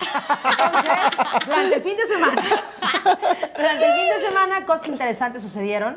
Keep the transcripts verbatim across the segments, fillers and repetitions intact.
Entonces, durante el fin de semana, durante el fin de semana, cosas interesantes sucedieron.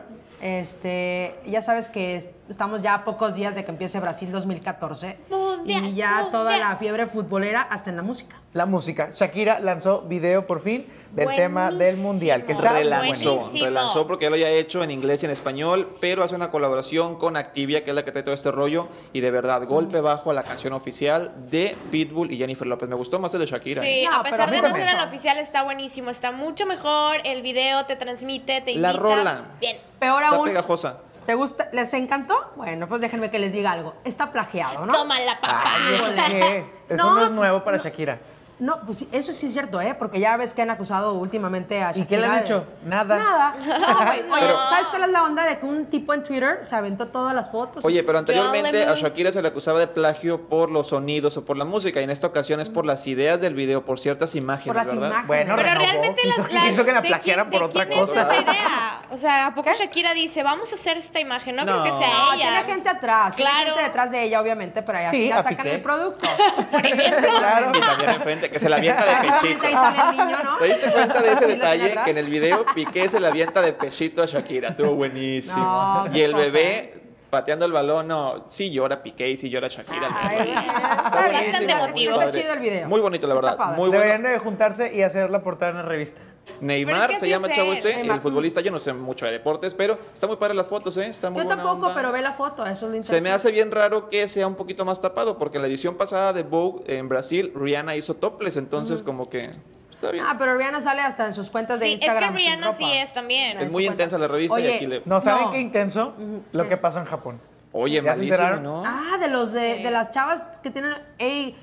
Este, ya sabes que estamos ya a pocos días de que empiece Brasil dos mil catorce. Mundial, y ya mundial. Toda la fiebre futbolera hasta en la música. La música. Shakira lanzó video por fin del Buenísimo. tema del Mundial. Que está relanzó, buenísimo. relanzó porque ya lo había hecho en inglés y en español, pero hace una colaboración con Activia, que es la que trae todo este rollo. Y de verdad, golpe mm. bajo a la canción oficial de Pitbull y Jennifer López. Me gustó más el de Shakira. Sí, no, a pesar de no ser el oficial, está buenísimo. Está mucho mejor. El video te transmite, te invita. La rola. Bien. Peor Está aún, pegajosa. ¿Te gusta? ¿Les encantó? Bueno, pues déjenme que les diga algo. Está plagiado, ¿no? Toma la papá. Ay, ¿eso qué? Eso no, no es nuevo para Shakira. No, pues sí, eso sí es cierto, ¿eh? Porque ya ves que han acusado últimamente a Shakira. ¿Y qué le han hecho? Nada. Nada. No, güey. Oye, pero, ¿sabes cuál es la onda de que un tipo en Twitter se aventó todas las fotos? Oye, pero anteriormente a Shakira se le acusaba de plagio por los sonidos o por la música, y en esta ocasión es por las ideas del video, por ciertas imágenes, por las ¿verdad? Imágenes. Bueno, pero renovó. realmente hizo, la, hizo que la de plagiaran quién, por de otra quién cosa. Es esa idea? O sea, ¿a poco ¿Qué? Shakira dice, vamos a hacer esta imagen? No, no. creo que sea no, ella. tiene gente atrás. Claro. Tiene gente detrás de ella, obviamente, pero ahí Sí, ya sacan Piqué. el producto. Por ejemplo. Claro. Y también enfrente, que se la avienta de pechito. Ahí sale el niño, ¿no? ¿Te diste cuenta de ese Sí, lo detalle? tiene atrás. Que en el video Piqué se la avienta de pechito a Shakira. Estuvo buenísimo. No, y el cosa, bebé ¿eh? pateando el balón, no, sí llora Piqué y sí llora Shakira. Ay, Está está bien, buenísimo, está muy emotivo. padre. Está chido el video. Muy bonito, la Está verdad. padre. Muy bueno. Deberían de juntarse y hacer la portada en una revista. Neymar qué se así llama el es chavo él? este, Neymar. el futbolista. Yo no sé mucho de deportes, pero está muy padre las fotos, ¿eh? Está muy Yo buena tampoco, onda. pero ve la foto, eso es lo interesante. Se me hace bien raro que sea un poquito más tapado, porque en la edición pasada de Vogue en Brasil, Rihanna hizo topless, entonces uh-huh. como que está bien. Ah, pero Rihanna sale hasta en sus cuentas de Sí, Instagram. es que Rihanna sin ropa. sí es también. Es muy intensa la revista Oye, y aquí le... No, ¿saben No. qué intenso? Lo que pasó en Japón. Oye, ¿Ya se malísimo, enteraron? ¿no? Ah, de los de, de las chavas que tienen. Ey,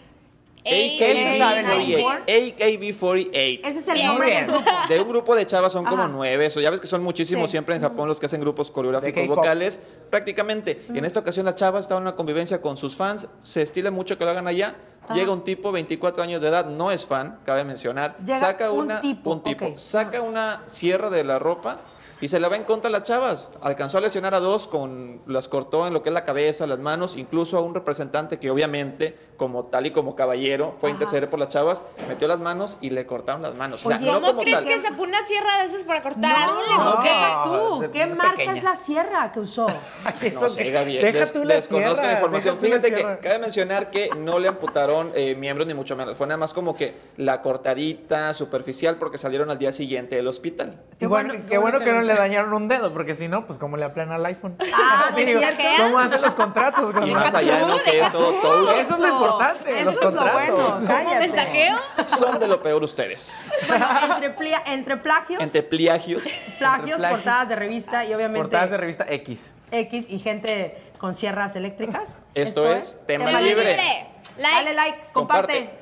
¿Qué se sabe, A K B cuarenta y ocho. ese es el Bien. nombre del grupo. De un grupo de chavas son como Ajá. nueve, eso ya ves que son muchísimos Sí. siempre en Japón los que hacen grupos coreográficos De K-pop. vocales, prácticamente. Y en esta ocasión la chava estaba en una convivencia con sus fans, se estila mucho que lo hagan allá. Ajá. Llega un tipo, veinticuatro años de edad, no es fan, cabe mencionar. Llega saca un una, tipo, un tipo, ok. saca una sierra de la ropa y se la va en contra a las chavas. Alcanzó a lesionar a dos, con las cortó en lo que es la cabeza, las manos, incluso a un representante que obviamente, como tal y como caballero, fue a Ajá. interceder por las chavas, metió las manos y le cortaron las manos. O sea, Oye, no ¿Cómo como crees tal. que se pone una sierra de esos para cortar árboles No, o qué? tú, de- ¿qué muy marca pequeña. es la sierra que usó? Eso No sé, que- Gaby, Deja des- tú la desconozco sierra, la información. deja tú la Fíjate que sierra. cabe mencionar que no le amputaron eh, miembros ni mucho menos. Fue nada más como que la cortadita superficial porque salieron al día siguiente del hospital. Y Qué bueno, bueno- qué qué bueno bueno que que no no- le dañaron un dedo, porque si no, pues como le aplana al iPhone. Ah, ¿no es Digo, cierto? ¿cómo hacen los contratos? Con Y los- más allá, ¿no? Que es todo, todo. Eso es lo importante, Eso los es lo contratos. bueno, ¿Cómo cállate. mensajeo? Son de lo peor ustedes. Bueno, entre, plia- entre plagios, Entre pliagios. plagios, plagios, portadas de revista y obviamente Portadas de revista X. X y gente con sierras eléctricas. Esto es Tema Tema Libre. libre. Like. Dale like, comparte. Comparte.